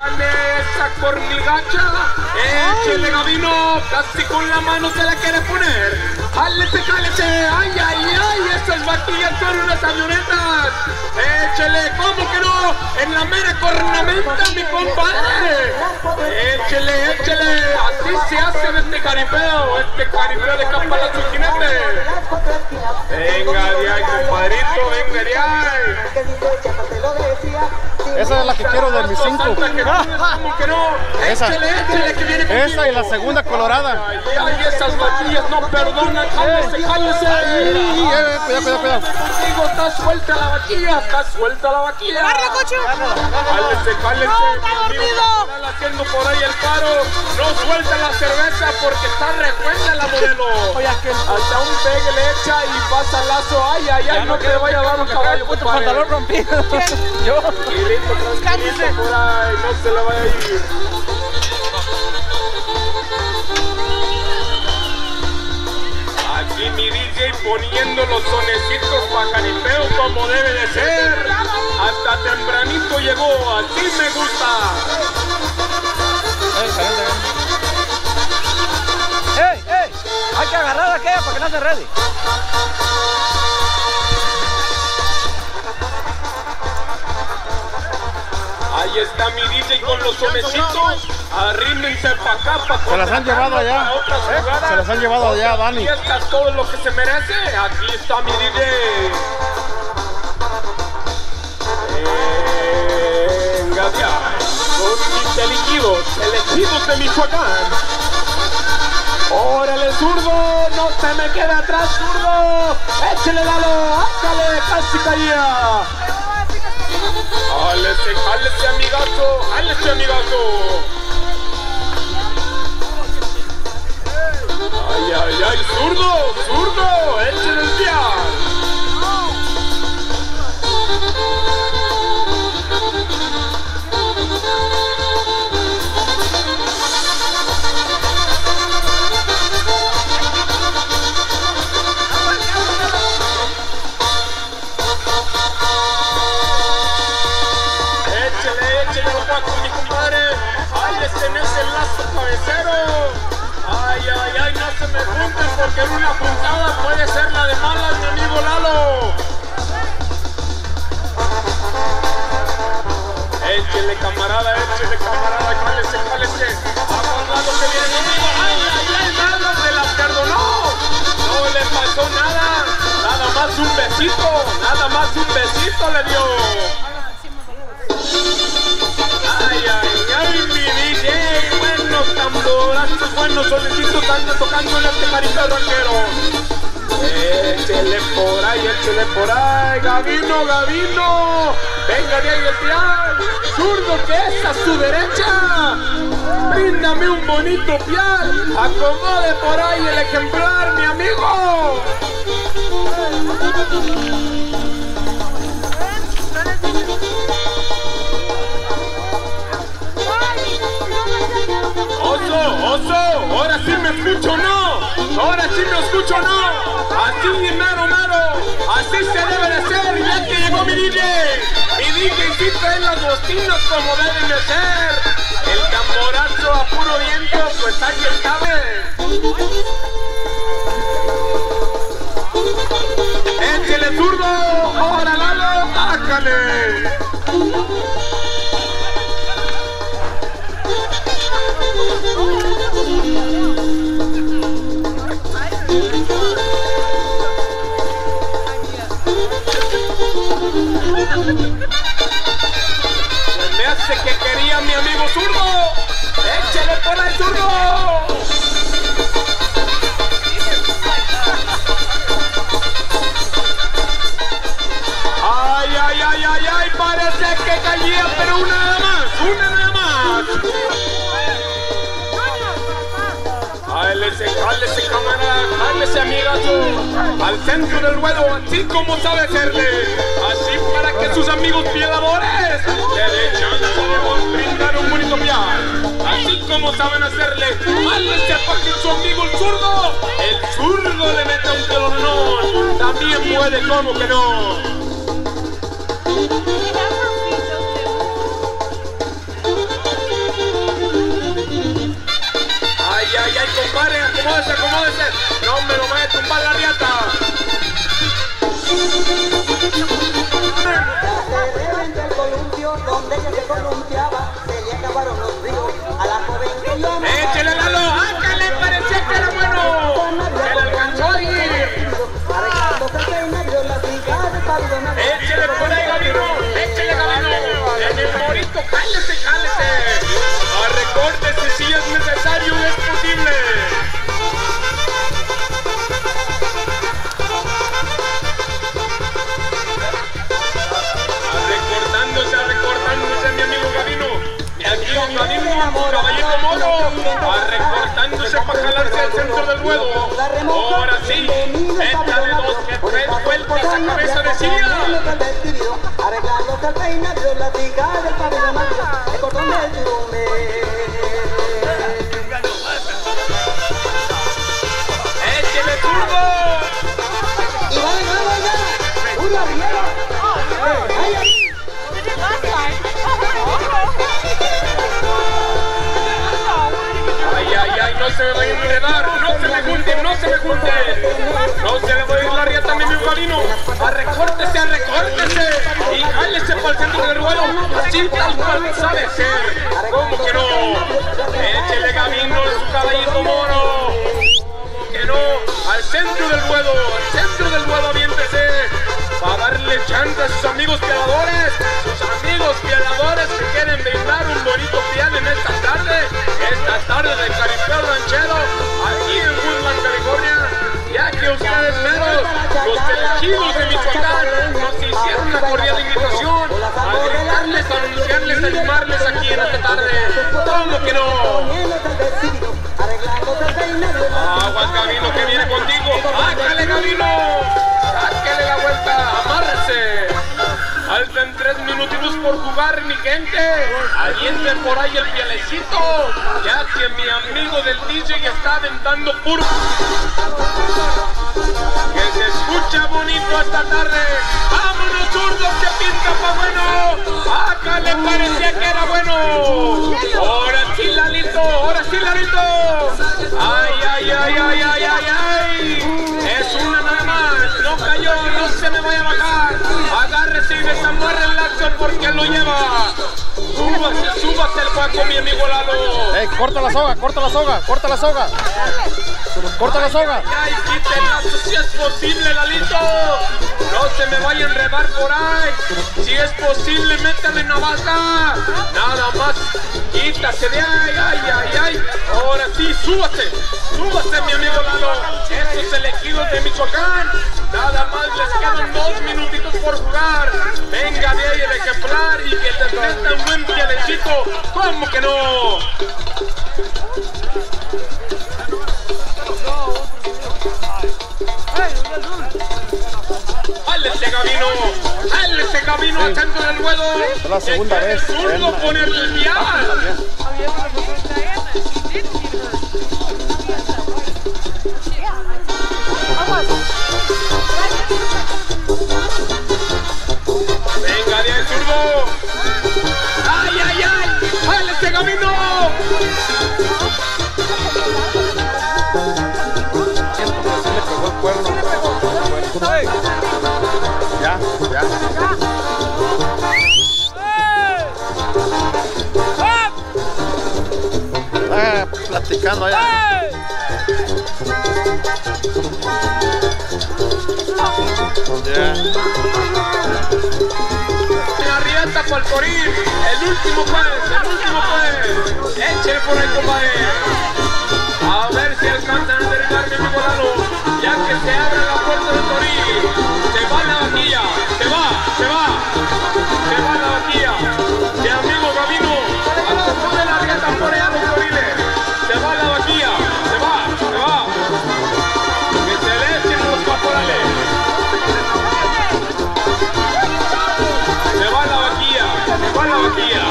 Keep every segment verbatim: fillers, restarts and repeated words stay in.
Esa cornigacha, échele Gabino, casi con la mano se la quiere poner. Jálese, jálese, ay, ay, ay, esas vaquillas son unas avionetas. Échele, ¿cómo que no? En la mera cornamenta, mi compadre. Échele, échele, así se hace en este caripeo, este caripeo de Campalazo Jinete. Venga de ahí, compadrito, venga de ahí. Esa es la que quiero de mis cinco. Esa, esa y la segunda colorada. Ay, ay, esas vaquillas no perdonan. Jálese, jálese. Cuidado, cuidado, cuidado. Digo, está suelta la vaquilla, está suelta la vaquilla. ¡Agarra, coche! Jálese, jálese. ¡No, está dormido! Están haciendo por ahí el paro. No suelta la cerveza porque está recuerda la modelo. Hasta un pegue le echa y pasa el lazo. Ay, ay, ay, no te vaya a dar un caballo, tu pantalón rompido. Yo. Tranquilito, tranquilito por ahí, no se le vaya a ir. Aquí mi D J poniendo los sonecitos pa' jaripeo como debe de ser. Hasta tempranito llegó, así me gusta. ¡Ey, ey! Hay que agarrar a aquella para que no se ready. Ahí está mi D J con los sonecitos. Arrímense pa' acá, pa' Se las han llevado allá. ¿Eh? Se las han llevado allá, Dani. Aquí está todo lo que se merece. Aquí está mi D J. Venga, ya. Son mis elegidos, elegidos de Michoacán. ¡Órale, zurdo! ¡No se me quede atrás, zurdo! ¡Échele, Lalo! ¡Ándale! ¡Casi caía! ¡Jálese, jálese, amigazo! ¡Jálese, amigazo! ¡Ay, ay, ay! ¡Zurdo! ¡Zurdo! ¡Échele el pial! Porque en una puntada puede ser la de malas, mi amigo Lalo. Échele, camarada, échele, camarada, jálese, jálese. Vamos, Lalo, que viene conmigo. ¡Ay, ay, ay! ¡Lalo se la perdonó! No le pasó nada. Nada más un besito. Nada más un besito le dio. ¡Ay, ay, ay, mi D J! Buenos tamborazos, buenos solecitos andan tocando en este caripeo ranquero. Échele por ahí, échele por ahí, Gabino, Gabino. Venga de ahí el pial. Zurdo que es a su derecha. Bríndame un bonito pial. Acomode por ahí el ejemplar, mi amigo. Oso, oso, ahora sí me escucho, no. Ahora sí me escucho, no. Así mero, mero. Así se debe de ser, ya que llegó mi D J. Mi D J sí trae las bocinas como deben de ser. El tamborazo a puro viento, pues ahí está. Échele, zurdo. Ahora, Lalo, bájale. Me hace que quería mi amigo zurdo. Échale por ahí, zurdo. Ay, ay, ay, ay, ay, parece que caía, pero una nada más, una nada más. Jálese, jálese, camarada, jálese, amigazo, al centro del ruedo, así como sabe hacerle, así para que sus amigos pieladores le den chance de brindar un bonito pial, así como saben hacerle. Jálese para que su amigo el zurdo, el zurdo le meta un pelonón, también puede, como que no. acomódese, acomódese. No me lo vaya a tumbar la riata. Donde ella se columpiaba, se le acabaron los ríos a la joven que yo amaba. ¡Échele, Lalo! ¡Ah, que le parecía que era bueno! ¡Se le alcanzó a ir! ¡Échele por ahí, Gabino! ¡Échele, Gabino! ¡En el morito! ¡Jálese, jálese! ¡Ah, recórdese si es necesario, es posible! Mi amigo Gabino, mi amigo Gabino, caballito moro, va recortándose para jalarse al centro del ruedo. Ahora sí, échale dos que tres vueltas a cabeza de silla. Arreglándose el peinado, la tica del pabellón amarillo, el cordón del turume. ¡Échele zurdo! Y va, va, va, va. ¡Una riera! ¡Ay, ay! Ay, ay, ay, no se me va a enredar, no se me junten, no se me junten. No se le va a ir la riata a mi amigo Gabino. Arrecórtese, arrecórtese y jálese para el centro del ruedo, así tal cual sabe ser. ¿Cómo que no? Échele, Gabino, su caballito moro. ¿Cómo que no? Al centro del ruedo, al centro del ruedo, aviéntese. Para darle chance a sus amigos pialadores, sus amigos pialadores que quieren brindar un bonito pial en esta tarde, esta tarde de caripeo ranchero, aquí en Woodland, California, ya que ustedes meros, los elegidos de Michoacán, nos hicieron una cordial invitación a gritarles, a anunciarles, a animarles aquí en esta tarde. ¿Cómo que no? Aguas, Gabino, que viene contigo. ¡Sácale, Gabino! ¡Sáquele la vuelta! ¡Amárrese! Faltan tres minutitos por jugar, mi gente. Avienten por ahí el pielecito, ya que mi amigo del D J ya está aventando puro. Que se escucha bonito esta tarde. ¡Vámonos, zurdos, que pinta pa' bueno! ¡Acá le parecía que era bueno! ¡Ahora sí, Lalito! ¡Ahora sí, Lalito! ¡Ay, ay, ay, ay, ay, ay, ay! Es una nada más. No cayó, no se me vaya a bajar. Agárrese y desamarre el lazo porque lo lleva. Súbase, súbase el Paco, mi amigo Lalo. ¡Ey, corta la soga, corta la soga, corta la soga! ¡Corta la soga! ¡Ay, quita el lazo si es posible, Lalito! ¡No se me vaya a enredar por ahí! Si es posible, métame navaja. Nada más, quítase de ahí, ay, ay, ay. Ahora sí, súbase, súbase, mi amigo Lalo. Estos elegidos de Michoacán, nada más les quedan dos minutitos por jugar. Venga de ahí el ejemplar y que te presta un buen pielecito. ¿Cómo que no? ¡Hálese, Gabino! ¡Hálese, Gabino, al centro del ruedo! Es la segunda vez. ¡El zurdo ponerle el vial! ¡Venga de ahí, zurdo! ¡Ay, ay, ay! ¡Hálese, Gabino! Ya, ya. Está platicando allá. Ya. La rieta para el Corín, el último pues, el último pues. Échale por ahí, compadre. A ver si alcanzan a derribar mi amigo Lalo, ya que se abre la puerta del Corín. Se va la vaquilla, se va, se va, se va la vaquilla. Mi amigo Gabino, acomode la rieta por allá los Corines. Se va la vaquilla, se va, se va. Que se le echen los caporales. Se va la vaquilla, se va la vaquilla.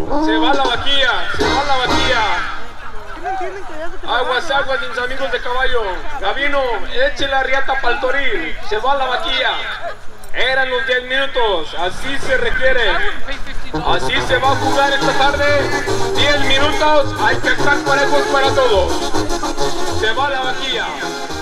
Se va la vaquilla, se va la vaquilla. Aguas, aguas, mis amigos de caballo. Gavino, eche la riata para el toril. Se va la vaquilla. Eran los diez minutos, así se requiere. Así se va a jugar esta tarde. diez minutos, hay que estar parejos para todos. Se va la vaquilla.